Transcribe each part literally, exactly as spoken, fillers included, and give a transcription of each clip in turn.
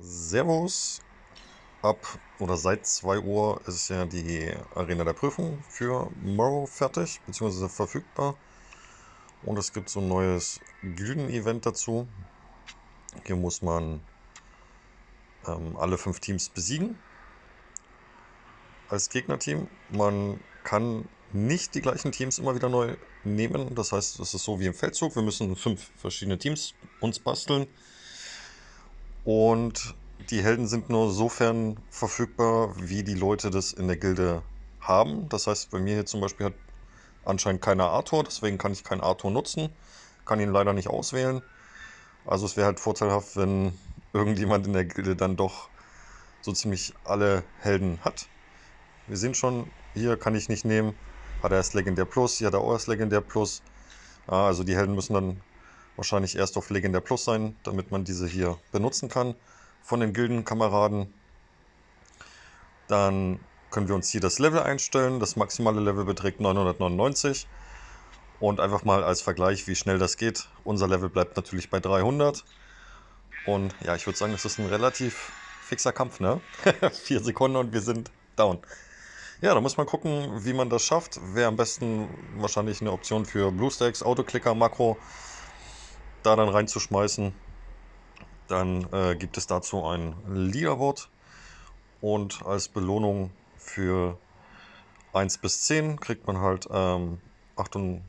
Servus. Ab oder seit zwei Uhr ist ja die Arena der Prüfung für Morrow fertig, beziehungsweise verfügbar. Und es gibt so ein neues Gilden-Event dazu. Hier muss man ähm, alle fünf Teams besiegen als Gegnerteam. Man kann nicht die gleichen Teams immer wieder neu nehmen. Das heißt, es ist so wie im Feldzug. Wir müssen fünf verschiedene Teams uns basteln. Und die Helden sind nur sofern verfügbar, wie die Leute das in der Gilde haben. Das heißt, bei mir hier zum Beispiel hat anscheinend keiner Arthur, deswegen kann ich keinen Arthur nutzen. Kann ihn leider nicht auswählen. Also es wäre halt vorteilhaft, wenn irgendjemand in der Gilde dann doch so ziemlich alle Helden hat. Wir sehen schon, hier kann ich nicht nehmen. Hat er erst Legendär Plus, hier hat er auch erst Legendär Plus. Ah, also die Helden müssen dann wahrscheinlich erst auf Legendär Plus sein, damit man diese hier benutzen kann von den Gildenkameraden. Dann können wir uns hier das Level einstellen. Das maximale Level beträgt neunhundertneunundneunzig. Und einfach mal als Vergleich, wie schnell das geht. Unser Level bleibt natürlich bei dreihundert. Und ja, ich würde sagen, das ist ein relativ fixer Kampf, ne? Vier Sekunden und wir sind down. Ja, da muss man gucken, wie man das schafft. Wäre am besten wahrscheinlich eine Option für BlueStacks, Autoclicker, Makro, da dann reinzuschmeißen. Dann äh, gibt es dazu ein Leaderboard. Und als Belohnung für eins bis zehn kriegt man halt ähm, Achtung,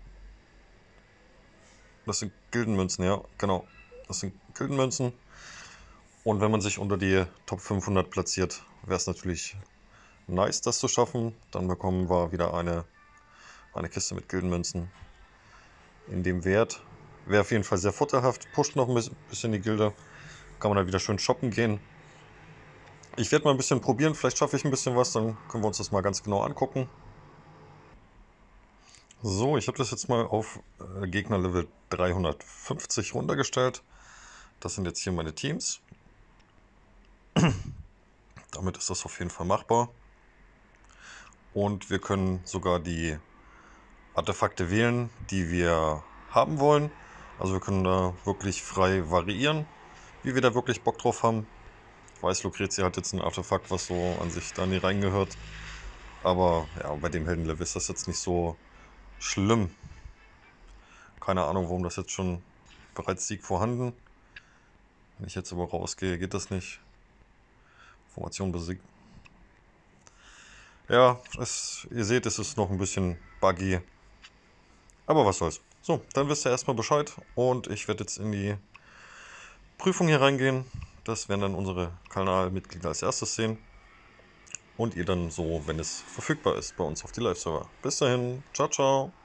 das sind Gildenmünzen, ja, genau. Das sind Gildenmünzen. Und wenn man sich unter die Top fünfhundert platziert, wäre es natürlich nice, das zu schaffen. Dann bekommen wir wieder eine, eine Kiste mit Gildenmünzen in dem Wert. Wäre auf jeden Fall sehr vorteilhaft. Pusht noch ein bisschen die Gilde. Kann man dann wieder schön shoppen gehen. Ich werde mal ein bisschen probieren. Vielleicht schaffe ich ein bisschen was. Dann können wir uns das mal ganz genau angucken. So, ich habe das jetzt mal auf äh, Gegnerlevel dreihundertfünfzig runtergestellt. Das sind jetzt hier meine Teams. Damit ist das auf jeden Fall machbar. Und wir können sogar die Artefakte wählen, die wir haben wollen. Also wir können da wirklich frei variieren, wie wir da wirklich Bock drauf haben. Ich weiß, Lucrezia hat jetzt ein Artefakt, was so an sich da nie reingehört. Aber ja, bei dem Heldenlevel ist das jetzt nicht so schlimm. Keine Ahnung, warum das jetzt schon bereits Sieg vorhanden. Wenn ich jetzt aber rausgehe, geht das nicht. Formation besiegt. Ja, es, ihr seht, es ist noch ein bisschen buggy. Aber was soll's. So, dann wisst ihr erstmal Bescheid. Und ich werde jetzt in die Prüfung hier reingehen. Das werden dann unsere Kanalmitglieder als erstes sehen. Und ihr dann so, wenn es verfügbar ist, bei uns auf die Live-Server. Bis dahin, ciao, ciao.